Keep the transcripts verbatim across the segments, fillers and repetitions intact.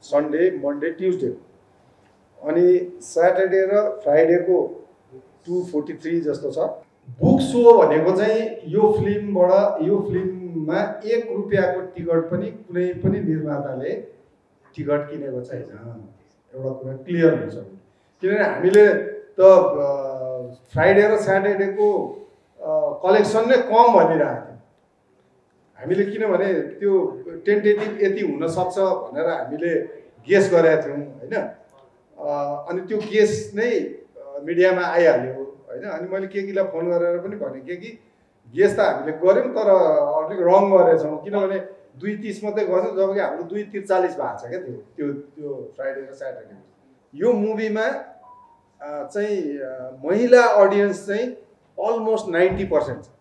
Sunday Monday Tuesday अनि Saturday र फ्राइडेको टू फोर्टी थ्री जस्तो छ। बुक सो भनेको चाहिँ यो फिल्मबाट यो फिल्ममा एक रुपियाँको टिकट पनि कुनै पनि निर्माताले टिकट किनेको छैन, एउटा कुरा क्लियर हुन्छ। किनभने हामीले त फ्राइडे र स्याटरडेको कलेक्सन नै कम भनिरहेको थियौँ हामीले, किनभने त्यो टेन्टेटिभ यति हुनसक्छ भनेर हामीले गेस गरेका थियौँ होइन। अनि त्यो गेस नै मिडियामा आइहाल्यो होइन। अनि मैले केकीलाई फोन गरेर पनि भने के कि गेस त हामीले गऱ्यौँ तर अलिक रङ गरेछौँ, किनभने दुई तिस मात्रै गर्थ्यौँ जबकि हाम्रो दुई त्रिचालिस भएको छ क्या त्यो त्यो त्यो फ्राइडे र स्याटरडे। यो मुभीमा चाहिँ महिला अडियन्स चाहिँ अलमोस्ट नाइन्टी पर्सेन्ट छ।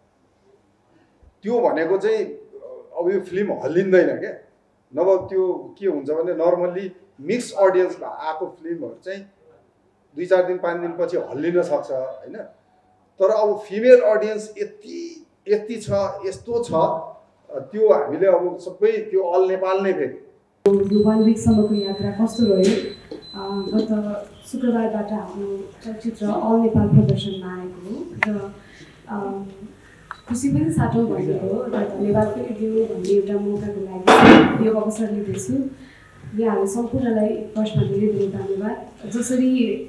त्यो भनेको चाहिँ अब यो फिल्म हल्लिँदैन क्या, नभए त्यो के हुन्छ भने नर्मल्ली मिक्स अडियन्स आएको फिल्महरू चाहिँ दुई चार दिन पाँच दिनपछि हल्लिन सक्छ होइन। तर अब फिमेल अडियन्स यति यति छ यस्तो छ त्यो हामीले अब सबै त्यो अल नेपाल नै फेरि यो वान विकसम्मको यात्रा कस्तो रह्यो। गत शुक्रबारबाट हाम्रो चलचित्र अल नेपाल प्रदर्शनमा आएको हो र खुसी पनि साटौँ भनेको र धन्यवाद पनि दिउँ भन्ने एउटा मौकाको लागि यो अवसर लिँदैछु। यहाँहरू सम्पूर्णलाई फर्स्टमा धेरै धेरै धन्यवाद। जसरी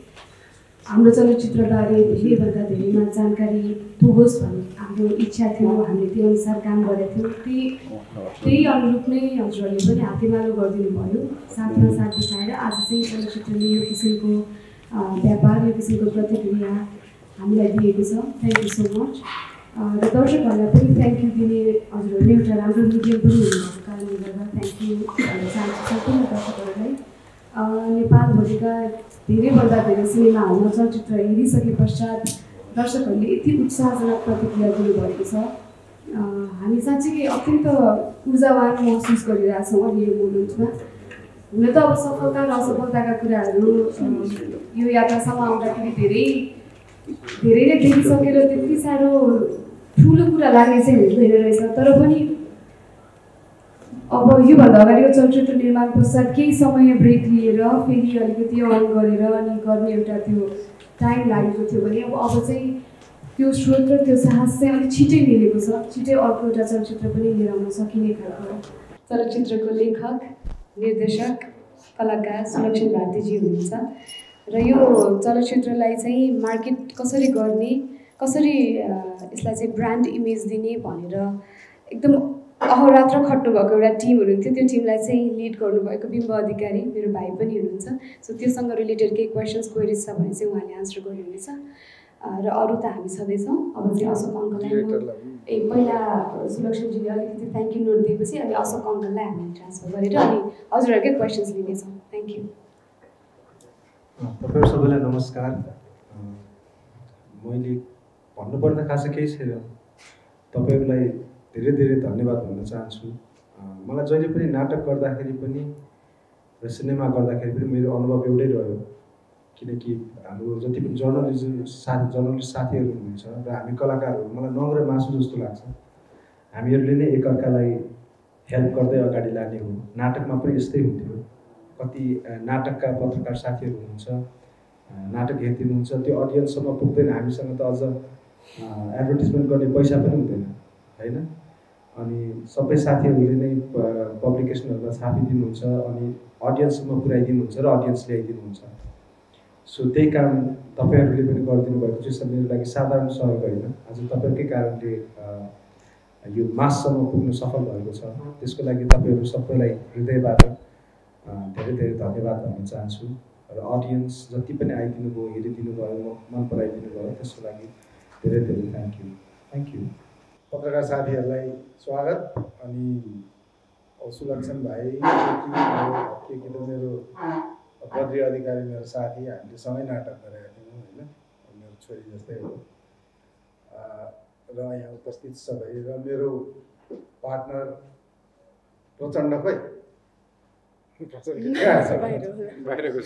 हाम्रो चलचित्रबारे धेरैभन्दा धेरैमा जानकारी पुगोस् भन्ने हाम्रो इच्छा थियो, हामीले त्यो अनुसार काम गरेका थियौँ। त्यही त्यही अनुरूप नै हजुरहरूले पनि हातेमालो गरिदिनु भयो, साथमा साथ दिखाएर आज चाहिँ चलचित्रले यो किसिमको व्यापार यो किसिमको प्रतिक्रिया हामीलाई दिएको छ। Thank you so much. र दर्शकहरूलाई पनि थ्याङ्क यू दिने हजुरहरूले एउटा राम्रो मिडियम पनि हुनुभएको कारणले गर्दा थ्याङ्क यू भन्न चाहन्छु सम्पूर्ण दर्शकहरूलाई। नेपालभरिका धेरैभन्दा धेरै सिनेमा हलमा चलचित्र हेरिसके पश्चात दर्शकहरूले यति उत्साहजनक प्रतिक्रिया दिनुभएको छ। हामी साँच्चै अत्यन्त ऊर्जावान महसुस गरिरहेछौँ अहिले यो मोमेन्टमा। हुन त अब सफलता र असफलताका कुराहरू यो यात्रासम्म आउँदाखेरि धेरै धेरैले देखिसकेर त्यति साह्रो ठुलो कुरा लाग्ने चाहिँ हुँदैन रहेछ। तर पनि अब योभन्दा अगाडिको चलचित्र निर्माण पश्चात केही समय ब्रेक लिएर फेरि अलिकति अन गरेर अनि गर्ने एउटा त्यो टाइम लागेको थियो भने अब अब चाहिँ त्यो स्रोत र त्यो साहस चाहिँ अलिक छिटै मिलेको छ। छिटै अर्को एउटा चलचित्र पनि लिएर आउन सकिने खालको चलचित्रको लेखक निर्देशक कलाकार सुलक्षण भारतीजी हुनुहुन्छ र यो चलचित्रलाई चाहिँ मार्केट कसरी गर्ने, कसरी यसलाई चाहिँ ब्रान्ड इमेज दिने भनेर एकदम अहोरात्र खट्नुभएको एउटा टिम हुनुहुन्थ्यो। त्यो टिमलाई चाहिँ लिड गर्नुभएको बिम्ब अधिकारी मेरो भाइ पनि हुनुहुन्छ। सो त्योसँग रिलेटेड केही क्वेसन्स क्वेरिज छ भने चाहिँ उहाँले आन्सर गर्नुहुनेछ र अरू त हामी छँदैछौँ। अब चाहिँ अशोक अङ्कललाई ए पहिला सुलक्षणजीले अलिकति थ्याङ्क यू नोट दिएपछि अनि अशोक अङ्कललाई हामीले ट्रान्सफर गरेर अनि हजुरहरूकै क्वेसन्स लिनेछौँ। Thank you. तपाईहरु सबैलाई नमस्कार। मैले भन्नुपर्दा खासै केही छैन, तपाईहरुलाई धेरै धेरै धन्यवाद भन्न चाहन्छु। मलाई जहिले पनि नाटक गर्दाखेरि पनि र सिनेमा गर्दाखेरि पनि मेरो अनुभव एउटै रह्यो, किनकि हाम्रो जति पनि जर्नलिजम साथी जर्नलिस्ट साथीहरू हुनुहुन्छ र हामी कलाकारहरू मलाई नङ्ग्रे मासु जस्तो लाग्छ। हामीहरूले नै एकअर्कालाई हेल्प गर्दै अगाडि लाने हो। नाटकमा पनि यस्तै हुन्थ्यो। कति नाटकका पत्रकार साथीहरू हुनुहुन्छ, नाटक हेरिदिनुहुन्छ, त्यो अडियन्ससम्म पुग्दैन। हामीसँग त अझ एडभर्टिजमेन्ट गर्ने पैसा पनि हुँदैन होइन। अनि सबै साथीहरूले नै पब्लिकेसनहरूमा छापिदिनुहुन्छ अनि अडियन्ससम्म पुर्याइदिनुहुन्छ र अडियन्स ल्याइदिनुहुन्छ। सो त्यही काम तपाईँहरूले पनि गरिदिनु भएको चाहिँ मेरो लागि साधारण सहयोग होइन। आज तपाईँहरूकै कारणले यो माससम्म पुग्न सफल भएको छ। त्यसको लागि तपाईँहरू सबैलाई हृदयबाट धेरै धेरै धन्यवाद भन्न चाहन्छु। र अडियन्स जति पनि आइदिनु भयो, हेरिदिनु भयो, मन पराइदिनु भयो, त्यसको लागि धेरै धेरै थ्याङ्क यू। Thank you. पत्रकार साथीहरूलाई स्वागत। अनि सुलक्षण भाइ के के त मेरो बद्री अधिकारी मेरो साथी, हामीले सँगै नाटक गरेका थियौँ होइन, मेरो छोरी जस्तै हो। र यहाँ उपस्थित सबै र मेरो पार्टनर प्रचण्ड खै बाहिरको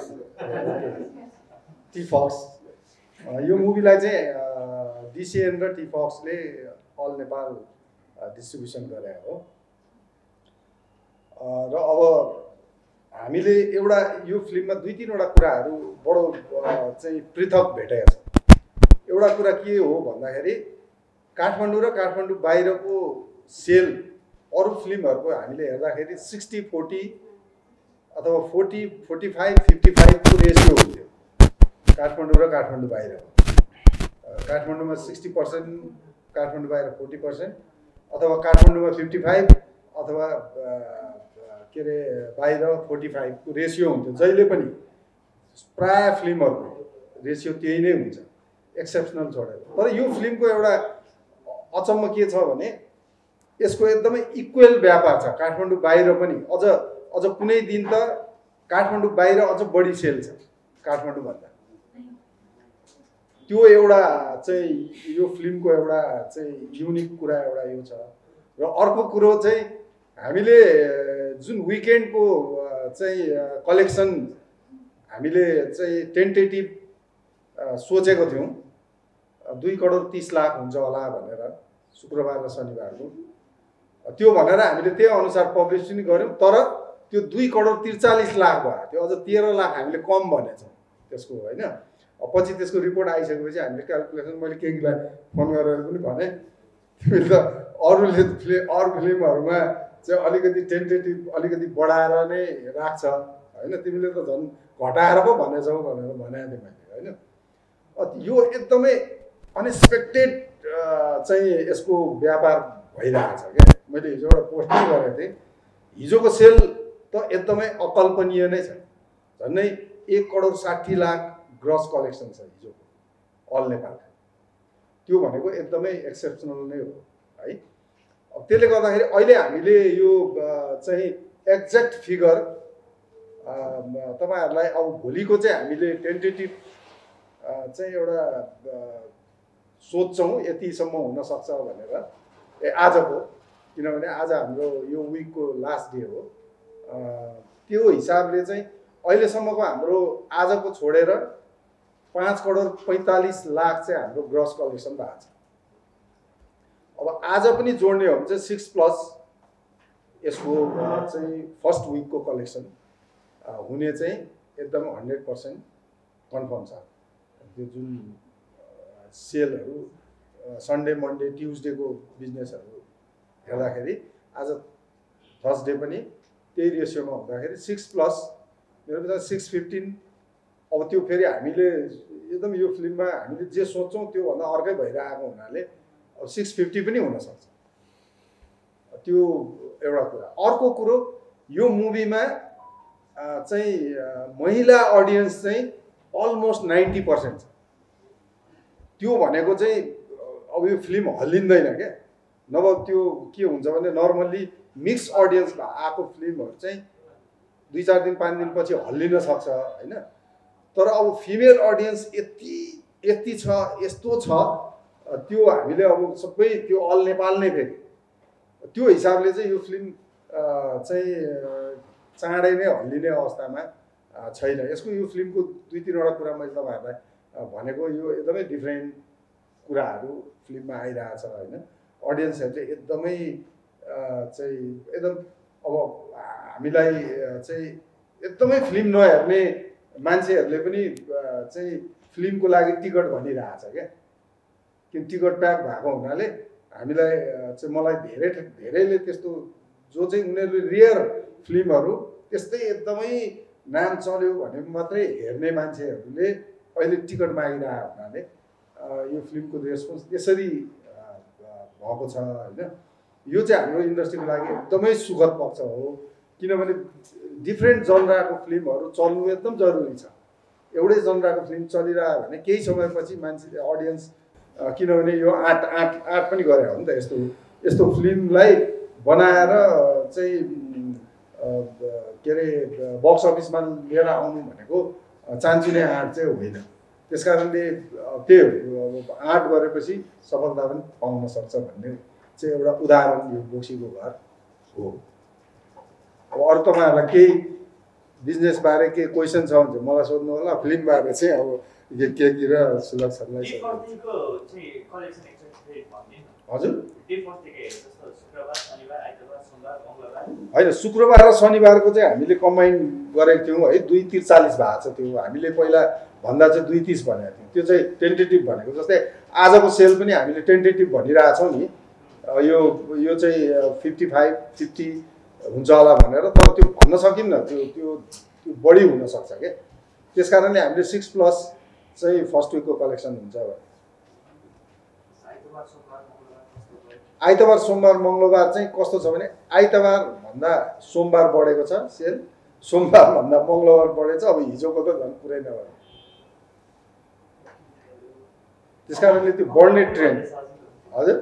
टी फक्स। यो मुभीलाई चाहिँ डिसिएन र टी फक्सले अल नेपाल डिस्ट्रिब्युसन गरे हो। र अब हामीले एउटा यो फिल्ममा दुई तिनवटा कुराहरू बडो चाहिँ पृथक भेटेका छ। एउटा कुरा के हो भन्दाखेरि काठमाडौँ र काठमाडौँ बाहिरको सेल अरू फिल्महरूको हामीले हेर्दाखेरि सिक्सटी फोर्टी अथवा फोर्टी फोर्टी फाइभ फिफ्टी फाइभको रेसियो हुन्थ्यो काठमाडौँ र काठमाडौँ बाहिर। काठमाडौँमा सिक्सटी पर्सेन्ट, काठमाडौँ बाहिर फोर्टी पर्सेन्ट, अथवा काठमाडौँमा फिफ्टी फाइभ अथवा के अरे बाहिर फोर्टी फाइभको रेसियो हुन्थ्यो। जहिले पनि प्राय फिल्महरूको रेसियो त्यही नै हुन्छ एक्सेप्सनल छोडेर। तर यो फिल्मको एउटा अचम्म के छ भने यसको एकदमै इक्वल व्यापार छ काठमाडौँ बाहिर पनि। अझ अझ कुनै दिन त काठमाडौँ बाहिर अझ बढी सेल छ काठमाडौँभन्दा। त्यो एउटा चाहिँ यो फिल्मको एउटा चाहिँ युनिक कुरा एउटा यो छ। र अर्को कुरो चाहिँ हामीले जुन विकेन्डको चाहिँ कलेक्सन हामीले चाहिँ टेन्टेटिभ सोचेको थियौँ दुई करोड तिस लाख हुन्छ होला भनेर शुक्रबार र शनिबारको, त्यो भनेर हामीले त्यही अनुसार पब्लिस पनि गऱ्यौँ। तर त्यो दुई करोड त्रिचालिस लाख भयो, त्यो अझ तेह्र लाख हामीले कम भनेछौँ त्यसको होइन। पछि त्यसको रिपोर्ट आइसकेपछि हामीले क्यालकुलेसन मैले केहीलाई फोन गरेर पनि भने तिमीले त अरूले फिल्म अरू फिल्महरूमा चाहिँ अलिकति टेन्टेटिभ अलिकति बढाएर नै राख्छ होइन, तिमीले त झन् घटाएर पो भनेछौ भनेर भनेको थिएँ मैले होइन। यो एकदमै अनएक्सपेक्टेड चाहिँ यसको व्यापार भइरहेको छ क्या। मैले हिजो एउटा पोस्ट पनि गरेको थिएँ, हिजोको सेल त एकदमै अकल्पनीय नै छ। झन्डै एक करोड साठी लाख ग्रस कलेक्सन छ हिजोको अल नेपाल। त्यो भनेको एकदमै एक्सेप्सनल नै हो है। अब त्यसले गर्दाखेरि अहिले हामीले यो चाहिँ एक्ज्याक्ट फिगर तपाईँहरूलाई अब भोलिको चाहिँ हामीले टेन्टेटिभ चाहिँ एउटा सोच्छौँ यतिसम्म हुनसक्छ भनेर। ए आजको, किनभने आज हाम्रो यो विकको लास्ट डे हो, त्यो हिसाबले चाहिँ अहिलेसम्मको हाम्रो आजको छोडेर पाँच करोड पैँतालिस लाख चाहिँ हाम्रो ग्रस कलेक्सन भएको छ। अब आज पनि जोड्ने हो भने चाहिँ सिक्स प्लस यसको चाहिँ फर्स्ट विकको कलेक्सन हुने चाहिँ एकदम हन्ड्रेड पर्सेन्ट कन्फर्म छ। त्यो जुन सेलहरू सन्डे मन्डे ट्युजडेको बिजनेसहरू हेर्दाखेरि आज थर्सडे पनि त्यही रेसियोमा हुँदाखेरि सिक्स प्लस मेरो बिचमा सिक्स फिफ्टिन। अब त्यो फेरि हामीले एकदम यो फिल्ममा हामीले जे सोच्छौँ त्योभन्दा अर्कै भइरहेको हुनाले अब सिक्स फिफ्टी पनि हुनसक्छ। त्यो एउटा कुरा। अर्को कुरो यो मुभीमा चाहिँ महिला अडियन्स चाहिँ अलमोस्ट नाइन्टी पर्सेन्ट छ। त्यो भनेको चाहिँ अब यो फिल्म हल्लिँदैन क्या। नभए त्यो के हुन्छ भने नर्मल्ली मिक्स अडियन्स आएको फिल्महरू चाहिँ दुई चार दिन पाँच दिनपछि हल्लिन सक्छ होइन। तर अब फिमेल अडियन्स यति यति छ यस्तो छ त्यो हामीले अब सबै त्यो अल नेपाल नै फेरि त्यो हिसाबले चाहिँ यो फिल्म चाहिँ चाँडै नै हल्लिने अवस्थामा छैन। यसको यो फिल्मको दुई तिनवटा कुरा मैले तपाईँहरूलाई भनेको यो एकदमै डिफ्रेन्ट कुराहरू फिल्ममा आइरहेछ होइन। अडियन्सहरूले एकदमै चाहिँ एकदम अब हामीलाई चाहिँ एकदमै फिल्म नहेर्ने मान्छेहरूले पनि चाहिँ फिल्मको लागि टिकट भनिरहेछ क्या। किन टिकट प्याक भएको हुनाले हामीलाई चाहिँ मलाई धेरै धेरैले त्यस्तो जो चाहिँ उनीहरूले रियर फिल्महरू त्यस्तै एकदमै नाम चल्यो भने मात्रै हेर्ने मान्छेहरूले अहिले टिकट मागिरहेको हुनाले यो फिल्मको रेस्पोन्स त्यसरी भएको छ होइन। यो चाहिँ हाम्रो इन्डस्ट्रीको लागि एकदमै सुखद पक्ष हो, किनभने डिफ्रेन्ट जनराको फिल्महरू चल्नु एकदम जरुरी छ। एउटै जनराको फिल्म चलिरह्यो भने केही समयपछि मान्छे अडियन्स, किनभने यो आँट आँट आँट पनि गरे हो नि त यस्तो यस्तो फिल्मलाई बनाएर चाहिँ के अरे बक्स अफिसमा लिएर आउनु भनेको चान्चुने आँट चाहिँ होइन। त्यस कारणले त्यही हो, आँट गरेपछि सफलता पनि पाउन सक्छ भन्ने चाहिँ एउटा उदाहरण यो बोक्सीको घर हो। अब अरू तपाईँहरूलाई केही बिजनेसबारे केही क्वेसन छ भने मलाई सोध्नु होला। फिल्मबारे चाहिँ अब के के र सुलक्षणलाई हजुर होइन शुक्रबार र शनिबारको चाहिँ हामीले कम्बाइन गरेको थियौँ है दुई त्रिचालिस भएको छ त्यो हामीले पहिला भन्दा चाहिँ दुई तिस भनेको थियौँ त्यो चाहिँ टेन्टेटिभ भनेको जस्तै आजको सेल पनि हामीले टेन्टेटिभ भनिरहेछौँ नि यो यो चाहिँ फिफ्टी फाइभ फिफ्टी हुन्छ होला भनेर तर त्यो भन्न सकिन्न त्यो त्यो त्यो बढी हुनसक्छ क्या त्यस कारणले हामीले सिक्स प्लस चाहिँ फर्स्ट विकको कलेक्सन हुन्छ आइतबार सोमबार मङ्गलबार चाहिँ कस्तो छ भने आइतबार भन्दा सोमबार बढेको छ सेल सोमबार भन्दा मङ्गलबार बढेको छ अब हिजोको त झन् पुरै नभए त्यस कारणले त्यो बढ्ने ट्रेन्ड हजुर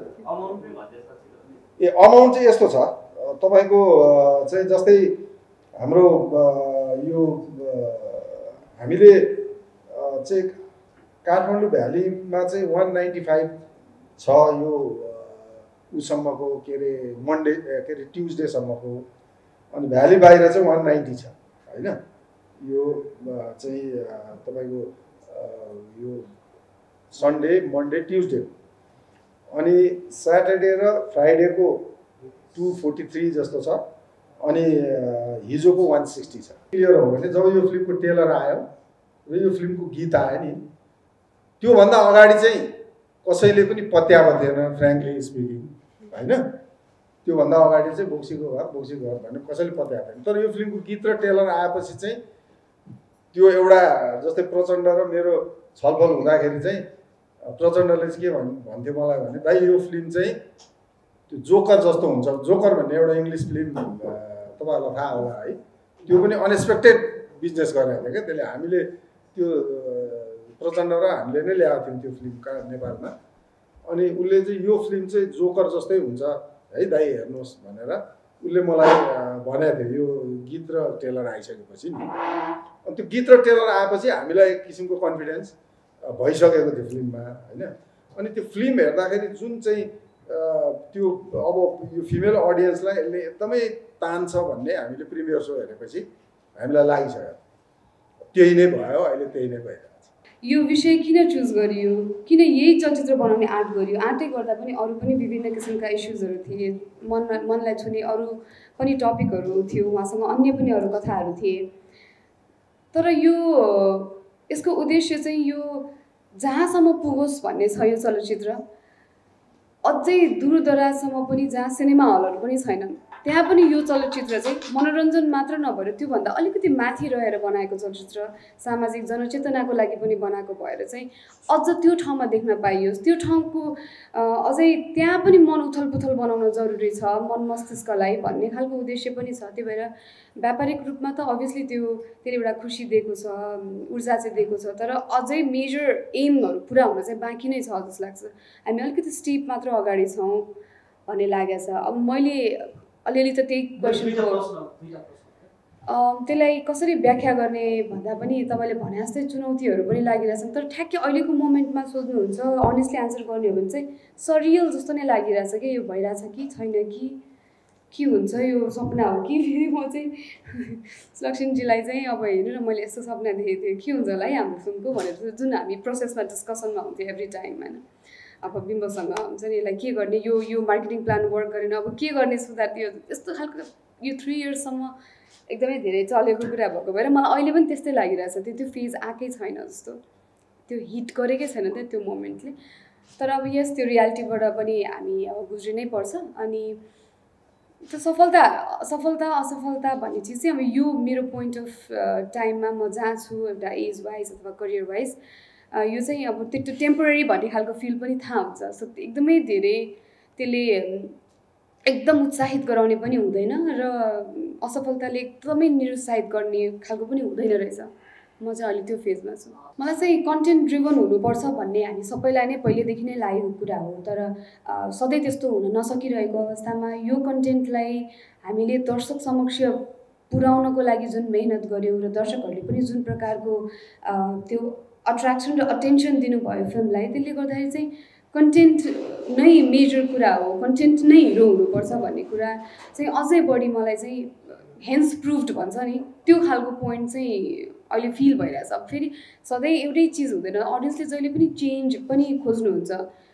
ए अमाउन्ट चाहिँ यस्तो छ तपाईँको चाहिँ जस्तै हाम्रो यो हामीले चाहिँ काठमाडौँ भ्यालीमा चाहिँ वान नाइन्टी फाइभ छ यो उसम्मको के अरे मन्डे के अरे ट्युजडेसम्मको अनि भ्याली बाहिर चाहिँ वान नाइन्टी छ होइन यो चाहिँ तपाईँको यो सन्डे मन्डे ट्युजडे अनि स्याटरडे र फ्राइडेको टू फोर्टी थ्री जस्तो छ अनि हिजोको वान सिक्सटी छ क्लियर हो भने जब यो फिल्मको टेलर आयो र यो फिल्मको गीत आयो नि त्योभन्दा अगाडि चाहिँ कसैले पनि पत्याएको थिएन फ्रेङ्कली स्पिकिङ होइन त्योभन्दा अगाडि चाहिँ बोक्सीको घर बोक्सीको घर भनेर कसैले पत्याएको थिएन तर यो फिल्मको गीत र टेलर आएपछि चाहिँ त्यो एउटा जस्तै प्रचण्ड र मेरो छलफल हुँदाखेरि चाहिँ प्रचण्डले चाहिँ के भन् भन्थ्यो मलाई भने दाइ यो फिल्म चाहिँ त्यो जोकर जस्तो हुन्छ जोकर भन्ने एउटा इङ्ग्लिस फिल्म तपाईँहरूलाई थाहा होला है त्यो पनि अनएक्सपेक्टेड बिजनेस गरेको थियो क्या त्यसले हामीले त्यो प्रचण्ड र हामीले नै ल्याएको थियौँ त्यो फिल्म नेपालमा अनि उसले चाहिँ यो फिल्म चाहिँ जोकर जस्तै हुन्छ है दाइ हेर्नुहोस् भनेर उसले मलाई भनेको थियो यो गीत र टेलर आइसकेपछि नि अनि त्यो गीत र टेलर आएपछि हामीलाई एक किसिमको कन्फिडेन्स भइसकेको थियो फिल्ममा होइन अनि त्यो फिल्म हेर्दाखेरि जुन चाहिँ त्यो अब यो फिमेल अडियन्सलाई यसले एकदमै तान्छ भन्ने हामीले प्रिमियर सो हेरेपछि हामीलाई लागिसक्यो त्यही नै भयो अहिले त्यही नै भइरहेको छ यो विषय किन चुज गरियो किन यही चलचित्र बनाउने आँट गरियो आँटै गर्दा पनि अरू पनि विभिन्न किसिमका इस्युजहरू थिए मनमा मनलाई छुने अरू पनि टपिकहरू थियो उहाँसँग अन्य पनि अरू कथाहरू थिए तर यो यसको उद्देश्य चाहिँ यो जहाँसम्म पुगोस् भन्ने छ यो चलचित्र अझै दूरदराजसम्म पनि जहाँ सिनेमा हलहरू पनि छैनन् त्यहाँ पनि यो चलचित्र चाहिँ मनोरञ्जन मात्र नभएर त्योभन्दा अलिकति माथि रहेर बनाएको चलचित्र सामाजिक जनचेतनाको लागि पनि बनाएको भएर चाहिँ अझ त्यो ठाउँमा देख्न पाइयोस् त्यो ठाउँको अझै त्यहाँ पनि मन उथलपुथल बनाउन जरुरी छ मन मस्तिष्कलाई भन्ने खालको उद्देश्य पनि छ त्यही भएर व्यापारिक रूपमा त अभियसली त्यो त्यसले एउटा खुसी दिएको छ ऊर्जा चाहिँ दिएको छ तर अझै मेजर एमहरू पुरा हुन चाहिँ बाँकी नै छ जस्तो लाग्छ हामी अलिकति स्टेप मात्र अगाडि छौँ भन्ने लागेको छ अब मैले अलिअलि त त्यही क्वेसनको त्यसलाई कसरी व्याख्या गर्ने भन्दा पनि तपाईँले भने जस्तै चुनौतीहरू पनि लागिरहेछन् तर ठ्याक्कै अहिलेको मोमेन्टमा सोध्नुहुन्छ अनेस्टली आन्सर गर्ने हो भने चाहिँ सरियल जस्तो नै लागिरहेछ कि यो भइरहेछ कि छैन कि के हुन्छ यो सपना हो कि फेरि म चाहिँ लक्ष्मीजीलाई चाहिँ अब हेर्नु न मैले यस्तो सपना देखेको थिएँ के हुन्छ होला है हाम्रो फिल्मको भनेर जुन हामी प्रोसेसमा डिस्कसनमा हुन्थ्यो एभ्री टाइम होइन अब बिम्बसँग हुन्छ नि यसलाई के गर्ने यो यो मार्केटिङ प्लान वर्क गरेन अब के गर्ने सुधार त्यो यस्तो खालको यो थ्री इयर्ससम्म एकदमै धेरै चलेको कुरा भएको भएर मलाई अहिले पनि त्यस्तै लागिरहेछ त्यो त्यो फेज आएकै छैन जस्तो त्यो हिट गरेकै छैन त्यो त्यो मोमेन्टले तर अब यस त्यो रियालिटीबाट पनि हामी अब गुज्रिनै पर्छ अनि त्यो सफलता सफलता असफलता भन्ने चिज चाहिँ अब यो मेरो पोइन्ट अफ टाइममा म जहाँ छु एउटा एज वाइज अथवा करियर वाइज यो चाहिँ अब त्यो टेम्पोररी भन्ने खालको फिल पनि थाहा हुन्छ सो एकदमै धेरै त्यसले एकदम उत्साहित गराउने पनि हुँदैन र असफलताले एकदमै निरुत्साहित गर्ने खालको पनि हुँदैन रहेछ म चाहिँ अहिले त्यो फेजमा छु मलाई चाहिँ कन्टेन्ट ड्रिभन हुनुपर्छ भन्ने हामी सबैलाई नै पहिलेदेखि नै लागेको कुरा हो तर सधैँ त्यस्तो हुन नसकिरहेको अवस्थामा यो कन्टेन्टलाई हामीले दर्शक समक्ष पुर्याउनको लागि जुन मेहनत गऱ्यौँ र दर्शकहरूले पनि जुन प्रकारको त्यो अट्र्याक्सन र अटेन्सन दिनुभयो फिल्मलाई त्यसले गर्दाखेरि चाहिँ कन्टेन्ट नै मेजर कुरा हो कन्टेन्ट नै हिरो हुनुपर्छ भन्ने कुरा चाहिँ अझै बढी मलाई चाहिँ हेन्स प्रुभड भन्छ नि त्यो खालको पोइन्ट चाहिँ अहिले फिल भइरहेछ अब फेरि सधैँ एउटै चिज हुँदैन अडियन्सले जहिले पनि चेन्ज पनि खोज्नुहुन्छ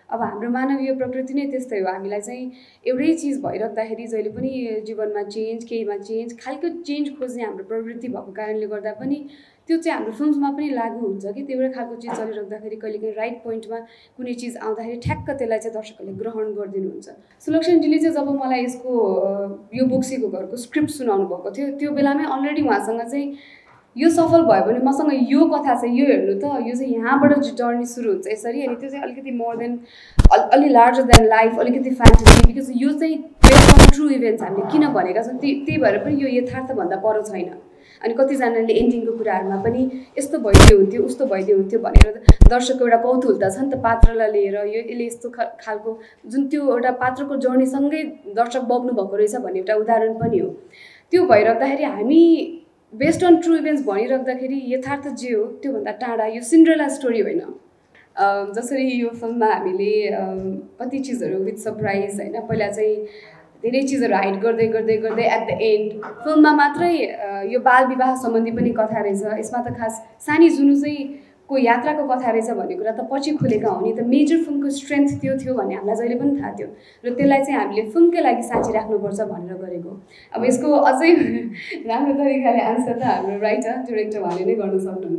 अब हाम्रो मानवीय प्रकृति नै त्यस्तै हो हामीलाई चाहिँ एउटै चिज भइराख्दाखेरि जहिले पनि जीवनमा चेन्ज केहीमा चेन्ज खालको चेन्ज खोज्ने हाम्रो प्रवृत्ति भएको कारणले गर्दा पनि त्यो चाहिँ हाम्रो फिल्ममा पनि लागू हुन्छ कि एउटै खालको चिज चलिराख्दाखेरि कहिलेकाहीँ राइट पोइन्टमा कुनै चिज आउँदाखेरि ठ्याक्क त्यसलाई चाहिँ दर्शकहरूले ग्रहण गरिदिनुहुन्छ। सुलक्षणजीले चाहिँ जब मलाई यसको यो बोक्सीको घरको स्क्रिप्ट सुनाउनु भएको थियो त्यो बेलामै अलरेडी उहाँसँग चाहिँ यो सफल भयो भने मसँग यो कथा छ यो हेर्नु त यो चाहिँ यहाँबाट जर्नी सुरु हुन्छ यसरी अनि त्यो चाहिँ अलिकति मोर देन अलि लार्जर देन लाइफ अलिकति फ्यान्टेसी बिकज यो चाहिँ बेस्ड अन ट्रु इभेन्ट्स हामीले किन भनेका छौँ त्यही त्यही भएर पनि यो यथार्थभन्दा पर छैन। अनि कतिजनाले एन्डिङको कुराहरूमा पनि यस्तो भइदियो हुन्थ्यो उस्तो भइदियो हुन्थ्यो भनेर दर्शकको एउटा कौतूहलता छ नि त पात्रलाई लिएर यो यसले यस्तो खालको जुन त्यो एउटा पात्रको जर्नीसँगै दर्शक बग्नु भएको रहेछ भन्ने एउटा उदाहरण पनि हो। त्यो भइराख्दाखेरि हामी बेस्ड अन ट्रु इभेन्ट्स भनिराख्दाखेरि यथार्थ जे हो त्योभन्दा टाढा यो सिन्ड्रेला स्टोरी होइन। जसरी यो फिल्ममा हामीले कति चिजहरू विथ सरप्राइज होइन पहिला चाहिँ धेरै चिजहरू हाइड गर्दै गर्दै गर्दै एट द एन्ड फिल्ममा मात्रै यो बाल विवाह सम्बन्धी पनि कथा रहेछ यसमा त खास सानी जुनु चाहिँ को यात्राको कथा रहेछ भन्ने कुरा त पछि खुलेका हो नि त मेजर फिल्मको स्ट्रेन्थ त्यो थियो भन्ने हामीलाई जहिले पनि थाहा थियो र त्यसलाई चाहिँ हामीले फिल्मकै लागि साँची राख्नुपर्छ भनेर गरेको। अब यसको अझै राम्रो तरिकाले आन्सर त हाम्रो राइटर डिरेक्टर उहाँले नै गर्न सक्नुहुन्छ।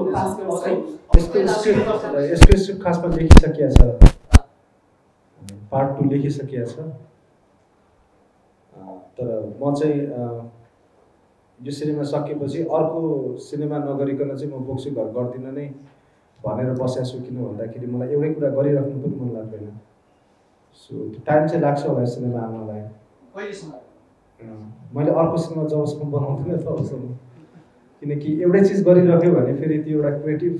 यसको स्क्रिप्ट खासमा लेखिसकिया छ पार्ट टू लेखिसकिया छ तर म चाहिँ यो सिनेमा सकेपछि अर्को सिनेमा नगरिकन चाहिँ म बोक्सी घर गर्दिनँ नै भनेर बसेको छु किन भन्दाखेरि मलाई एउटै कुरा गरिराख्नु पनि मन लाग्दैन। सो त्यो टाइम चाहिँ लाग्छ होला सिनेमा आमालाई मैले अर्को सिनेमा जबसम्म बनाउँदिनँ तबसम्म किनकि एउटै चिज गरिराख्यो भने फेरि त्यो एउटा क्रिएटिभ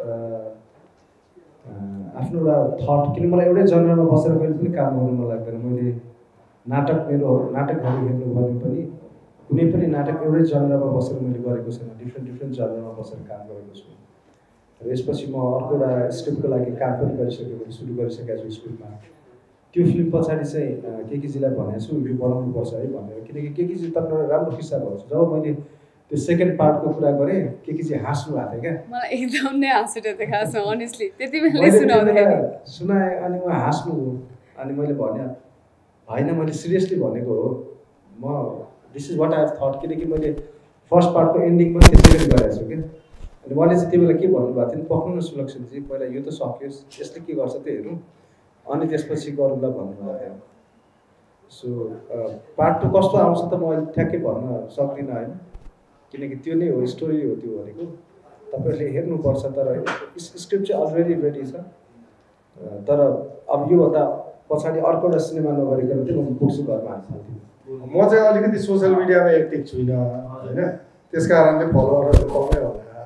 आफ्नो एउटा थट किन मलाई एउटै जनरमा बसेर कहिले पनि काम गर्नु मन लाग्दैन। मैले नाटक मेरो नाटकहरू हेर्नु भने पनि कुनै पनि नाटक एउटै जनरमा बसेर मैले गरेको छैन डिफ्रेन्ट डिफ्रेन्ट जनरमा बसेर काम गरेको छु र यसपछि म अर्को एउटा स्क्रिप्टको लागि काम पनि गरिसकेको सुरु गरिसकेको छु स्क्रिप्टमा। त्यो फिल्म पछाडि चाहिँ केकेजीलाई भनेको छु यो बनाउनुपर्छ है भनेर किनकि केकेजी तपाईँ राम्रो किस्सा भएको छ। जब मैले त्यो सेकेन्ड पार्टको कुरा गरेँ केकेजी हाँस्नु भएको थियो क्या मलाई एकदम नै हाँस उठेको थियो खासमा अनेस्टली त्यति बेला सुनाउँदाखेरि सुनाएँ अनि उहाँ हाँस्नु अनि मैले भने होइन मैले सिरियसली भनेको हो म this is what I have thought किनकि मैले फर्स्ट पार्टको एन्डिङमा त्यसै गरी गरेको छु क्या। अनि उहाँले चाहिँ त्यो बेला के भन्नुभएको थियो पक्नु न सुलक्षणजी पहिला यो त सकियोस् यसले के गर्छ त्यो हेरौँ अनि त्यसपछि गरौँला भन्नुभएको थियो। सो पार्ट टू कस्तो आउँछ त म अहिले ठ्याक्कै भन्न सक्दिनँ होइन किनकि त्यो नै हो स्टोरी हो त्यो भनेको तपाईँहरूले हेर्नुपर्छ तर स्क्रिप्ट चाहिँ अलरेडी रेडी छ तर अब योभन्दा पछाडि अर्को एउटा सिनेमा नगरिकन चाहिँ म बोक्सी घरमा हाल्छु। म चाहिँ अलिकति सोसियल मिडियामा एक्टिभ छुइनँ होइन त्यस कारणले फलोअरहरू कमै होला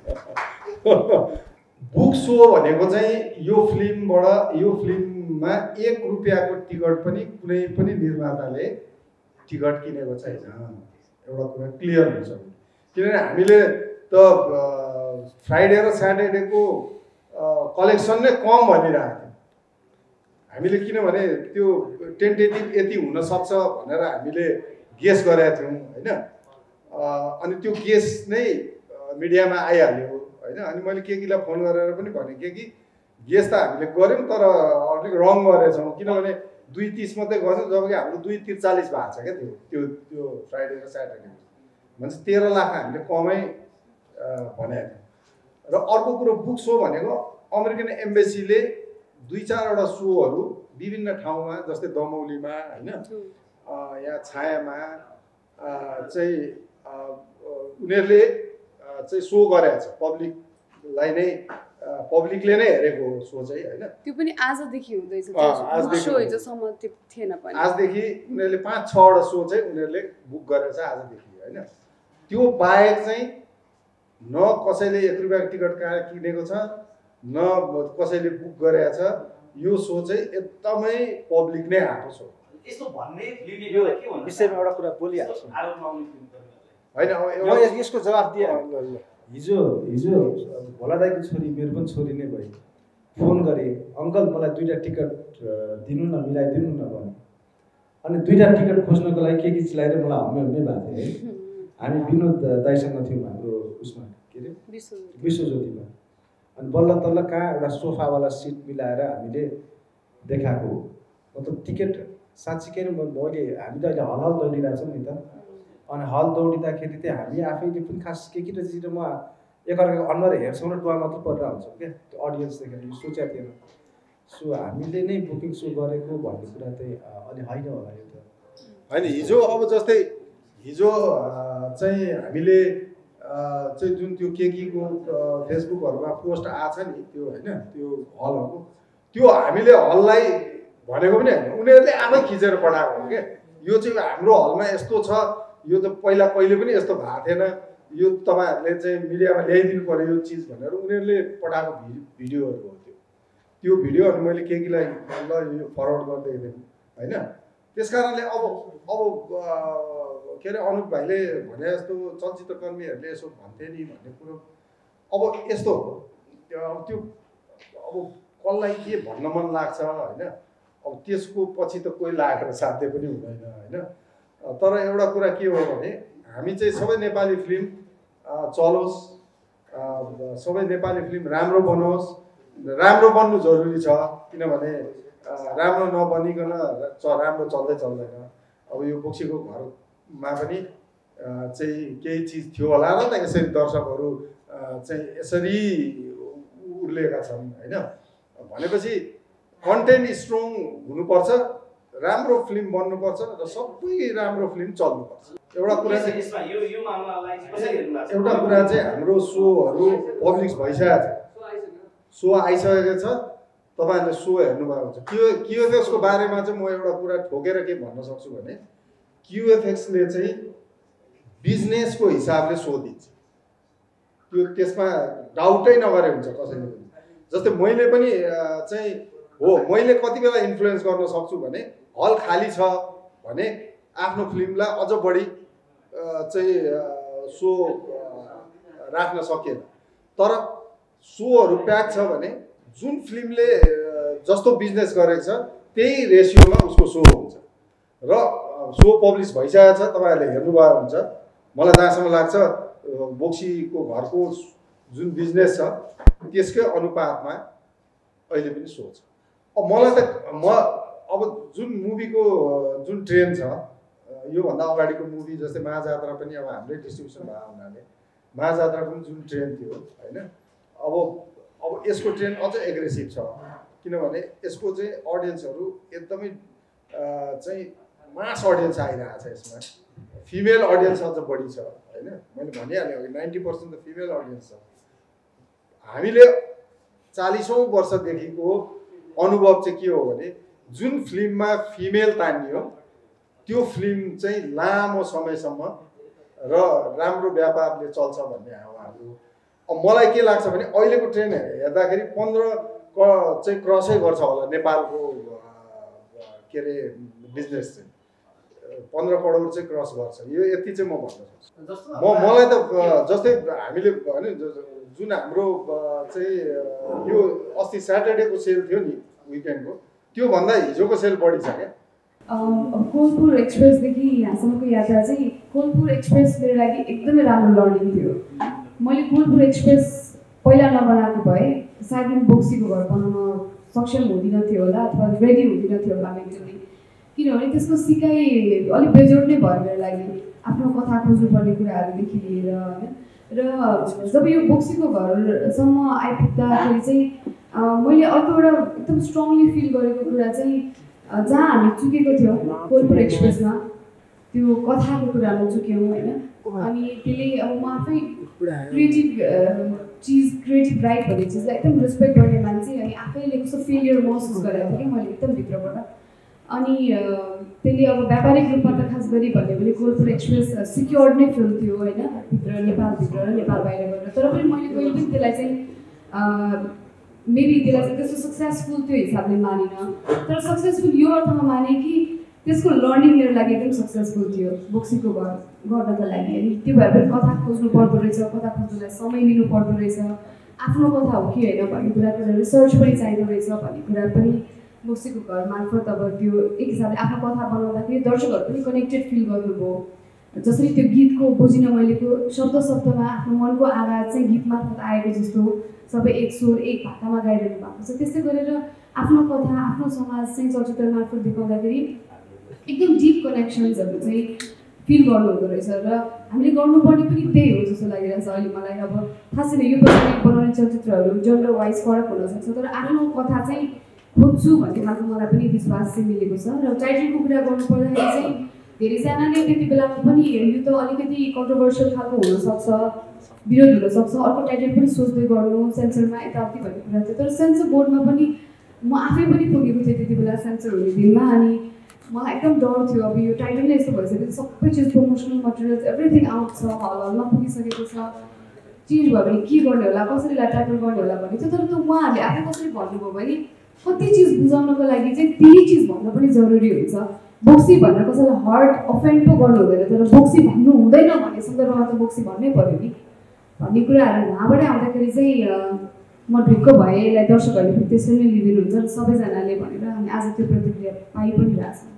होइन। बुक सो भनेको चाहिँ यो फिल्मबाट यो फिल्ममा एक रुपियाँको टिकट पनि कुनै पनि निर्माताले टिकट किनेको छैन एउटा कुरा क्लियर हुन्छ किनभने हामीले त फ्राइडे र स्याटरडेको कलेक्सन नै कम भनिरहेको थियौँ हामीले किनभने त्यो टेन्टेटिभ यति हुनसक्छ भनेर हामीले गेस गरेका थियौँ होइन अनि त्यो गेस नै मिडियामा आइहाल्यो होइन। अनि मैले केकीलाई फोन गरेर पनि भने के कि गेस त हामीले गऱ्यौँ तर अलिक रङ गरेछौँ किनभने दुई तिस मात्रै गर्थ्यौँ जबकि हाम्रो दुई त्रिचालिस भएको छ क्या त्यो त्यो त्यो फ्राइडे र स्याटरडे भनेपछि तेह्र लाख हामीले कमै भनेको थियौँ। र अर्को कुरो बुक सो भनेको अमेरिकन एम्बेसीले दुई चारवटा सोहरू विभिन्न ठाउँमा जस्तै दमौलीमा होइन यहाँ छायामा चाहिँ उनीहरूले चाहिँ सो गरेको छ पब्लिकलाई नै पब्लिकले नै हेरेको सो चाहिँ होइन त्यो पनि आजदेखि हुँदैछ थिएन पनि आजदेखि उनीहरूले पाँच छवटा सो चाहिँ उनीहरूले बुक गरेको छ आजदेखि होइन। त्यो बाहेक चाहिँ न कसैले एक रुपियाँको टिकट किनेको छ न कसैले बुक गरेको छ यो सो चाहिँ एकदमै पब्लिक नै आएको छ। यस्तो भन्ने यो विषयमा एउटा कुरा बोलिहाल्छु होइन अब यसको जवाफ दिए हिजो हिजो भोला दाइको छोरी मेरो पनि छोरी नै भयो फोन गरेँ अङ्कल मलाई दुईवटा टिकट दिनु न मिलाइदिनु न भने अनि दुईवटा टिकट खोज्नको लागि के के चिलाएर मलाई हम्मे हम्मे भएको थियो है हामी विनोद दाइसँग थियौँ हाम्रो उसमा के अरे विश्वज्योतिमा अनि बल्ल तल्ल कहाँ एउटा सोफावाला सिट मिलाएर हामीले देखाएको हो मतलब टिकट साँच्चीकै नै मैले हामी त अहिले हल हल दौडिरहेछौँ नि त अनि हल दौडिँदाखेरि चाहिँ हामी आफैले पनि खास के के त म एकअर्काको अनुहार हेर्छौँ र टुवा मात्र परेर हुन्छौँ क्या त्यो अडियन्स देखेर यो सोचेको थिएन सो हामीले नै बुकिङ सो गरेको भन्ने कुरा चाहिँ अलि होइन होला यो त होइन हिजो अब जस्तै हिजो चाहिँ हामीले चाहिँ जुन त्यो केकीको फेसबुकहरूमा पोस्ट आछ नि त्यो होइन त्यो हलहरूको त्यो हामीले हललाई भनेको पनि होइन उनीहरूले आफै खिचेर पठाएको हो क्या यो चाहिँ हाम्रो हलमा यस्तो छ यो त पहिला कहिले पनि यस्तो भएको थिएन यो तपाईँहरूले चाहिँ मिडियामा ल्याइदिनु पर्यो यो चिज भनेर उनीहरूले पठाएको भि भिडियोहरू हो त्यो त्यो भिडियोहरू मैले केकीलाई ल यो फरवर्ड गरिदिएको थिएँ होइन त्यस कारणले अब अब के अरे अनुप भाइले भने जस्तो चलचित्रकर्मीहरूले यसो भन्थे नि भन्ने कुरो अब यस्तो हो अब त्यो अब कसलाई के भन्न मन लाग्छ होइन अब त्यसको पछि त कोही लागेर साध्य पनि हुँदैन होइन तर एउटा कुरा के हो भने हामी चाहिँ सबै नेपाली फिल्म चलोस् सबै नेपाली फिल्म राम्रो बनोस् राम्रो बन्नु जरुरी छ किनभने राम्रो नबनिकन राम्रो चल्दै चल्दैन अब यो बोक्सीको घरमा पनि चाहिँ केही चिज थियो होला र त यसरी दर्शकहरू चाहिँ यसरी उर्लेका छन् होइन भनेपछि कन्टेन्ट स्ट्रङ हुनुपर्छ राम्रो फिल्म बन्नुपर्छ र सबै राम्रो फिल्म चल्नुपर्छ एउटा कुरा चाहिँ एउटा कुरा चाहिँ हाम्रो सोहरू पब्लिक भइसकेको छ सो आइसकेको छ तपाईँहरूले सो हेर्नुभएको हुन्छ क्यु क्युएफएक्सको बारेमा चाहिँ म एउटा कुरा ठोकेर के भन्न सक्छु भने क्युएफएक्सले चाहिँ बिजनेसको हिसाबले सो दिन्छ त्यो त्यसमा डाउटै नगरे हुन्छ कसैले पनि जस्तै मैले पनि चाहिँ हो मैले कति बेला इन्फ्लुएन्स गर्न सक्छु भने हल खाली छ भने आफ्नो फिल्मलाई अझ बढी चाहिँ सो राख्न सकिएन तर सोहरू प्याक छ भने जुन फिल्मले जस्तो बिजनेस गरेको छ त्यही रेसियोमा उसको सो हुन्छ र सो पब्लिस भइसकेको छ तपाईँहरूले हेर्नुभयो हुन्छ मलाई जहाँसम्म लाग्छ बोक्सीको घरको जुन बिजनेस छ त्यसकै अनुपातमा अहिले पनि सो छ अब मलाई त म अब जुन मुभीको जुन ट्रेन्ड छ योभन्दा अगाडिको मुभी जस्तै महाजात्रा पनि अब हाम्रै डिस्ट्रिब्युसन भएको हुनाले महाजात्राको पनि जुन ट्रेन्ड थियो होइन अब अब यसको ट्रेन्ड अझ एग्रेसिभ छ किनभने यसको चाहिँ अडियन्सहरू एकदमै चाहिँ मास अडियन्स आइरहेको छ यसमा फिमेल अडियन्स अझ बढी छ होइन मैले भनिहालेँ अघि नाइन्टी पर्सेन्ट त फिमेल अडियन्स छ हामीले चालिसौँ वर्षदेखिको अनुभव चाहिँ के हो भने जुन फिल्ममा फिमेल तानियो त्यो फिल्म चाहिँ लामो समयसम्म र राम्रो व्यापारले चल्छ भन्ने हो हाम्रो अब मलाई के लाग्छ भने अहिलेको ट्रेन्ड हेर्दाखेरि पन्ध्र चाहिँ क्रसै गर्छ होला नेपालको के अरे बिजनेस चाहिँ पन्ध्र करोड चाहिँ क्रस गर्छ यो यति चाहिँ म भन्न सक्छु म मलाई त जस्तै हामीले भने जुन हाम्रो चाहिँ यो अस्ति स्याटरडेको सेल थियो नि विकेन्डको त्योभन्दा हिजोको सेल बढी छ क्या कोलपुर एक्सप्रेसदेखि यहाँसम्मको यात्रा चाहिँ कोलपुर एक्सप्रेस मेरो लागि एकदमै राम्रो लर्निङ थियो मैले कोलपुर एक्सप्रेस पहिला नबनाएको भए सायद म बोक्सीको घर बनाउन सक्षम हुँदिनँ थियो होला अथवा रेडी हुँदिनँ थियो होला मेन्टली किनभने त्यसको सिकाइ अलिक बेजोड नै भयो मेरो लागि आफ्नो कथा खोज्नुपर्ने कुराहरूदेखि लिएर होइन र जब यो बोक्सीको घरसम्म आइपुग्दाखेरि चाहिँ मैले अर्को एउटा एकदम स्ट्रङली फिल गरेको कुरा चाहिँ जहाँ हामी चुकेको थियौँ कोलपुर एक्सप्रेसमा त्यो कथाको कुरामा चुक्यौँ होइन अनि त्यसले अब म आफै क्रिएटिभ चिज क्रिएटिभ राइट भन्ने चिजलाई एकदम रेस्पेक्ट गर्ने मान्छे अनि आफैले कस्तो फेलियर महसुस गरेको थिएँ कि मैले एकदम भित्रबाट अनि त्यसले अब व्यापारिक रूपमा त खास गरी भन्यो भने कोलपुर एक्सप्रेस सिक्योर्ड नै फिल्म थियो होइन भित्र नेपालभित्र र नेपाल बाहिरबाट तर पनि मैले कहिले पनि त्यसलाई चाहिँ मेबी त्यसलाई चाहिँ त्यस्तो सक्सेसफुल त्यो हिसाबले मानिनँ तर सक्सेसफुल यो अर्थमा माने कि त्यसको लर्निङ मेरो लागि एकदम सक्सेसफुल थियो बोक्सीको घर गर्नको लागि अनि त्यो भएर पनि कथा खोज्नु पर्दो रहेछ कथा खोज्नुलाई समय लिनु पर्दो रहेछ आफ्नो कथा हो कि होइन भन्ने कुराको रिसर्च पनि चाहिँदो रहेछ भन्ने कुरा पनि बोक्सीको घर मार्फत अब त्यो एक हिसाबले आफ्नो कथा बनाउँदाखेरि दर्शकहरू पनि कनेक्टेड फिल गर्नुभयो जसरी त्यो गीतको बुझिन मैलेको शब्द शब्दमा आफ्नो मनको आवाज चाहिँ गीत मार्फत आएको जस्तो सबै एक स्वर एक भाकामा गाइरहनु भएको छ त्यस्तै गरेर आफ्नो कथा आफ्नो समाज चाहिँ चलचित्र मार्फत देखाउँदाखेरि एकदम डिप कनेक्सन्सहरू चाहिँ फिल गर्नु हुँदो रहेछ र हामीले गर्नुपर्ने पनि त्यही हो जस्तो लागिरहेछ अहिले मलाई। अब थाहा छैन यो पछि बनाउने चलचित्रहरू जेन्डर वाइज फरक हुनसक्छ तर आफ्नो कथा चाहिँ खोज्छु भन्ने खालको मलाई पनि विश्वास चाहिँ मिलेको छ। र टाइटलको कुरा गर्नु पर्दाखेरि चाहिँ धेरैजनाले त्यति बेलामा पनि यो त अलिकति कन्ट्रोभर्सियल खालको हुनसक्छ, विरोध हुनसक्छ, अर्को टाइटल पनि सोच्दै गर्नु सेन्सरमा यताउति भन्ने कुरा थियो। तर सेन्सर बोर्डमा पनि म आफै पनि पुगेको थिएँ त्यति बेला सेन्सर हुने दिनमा। अनि मलाई एकदम डर थियो अब यो टाइटल नै यस्तो भइसकेपछि सबै चिज प्रमोसनल मटेरियल्स एभ्रिथिङ आउट छ, हल हलमा पुगिसकेको छ, चेन्ज भयो भने के गर्ने होला, कसरीलाई ट्याकल गर्ने होला भन्ने थियो। तर त उहाँहरूले आफै कसरी भन्नुभयो भने कति चिज बुझाउनको लागि चाहिँ त्यही चिज भन्न पनि जरुरी हुन्छ। बोक्सी भनेर कसैलाई हर्ट अफेन्ड पो गर्नु हुँदैन तर बोक्सी भन्नु हुँदैन भन्ने सन्दर्भमा त बोक्सी भन्नै पऱ्यो नि भन्ने कुराहरू उहाँबाटै आउँदाखेरि चाहिँ म ढुक्क भएँ। यसलाई दर्शकहरूले त्यसरी नै लिदिनुहुन्छ र सबैजनाले भनेर हामी आज त्यो प्रतिक्रिया पाइ पनि रहेछ।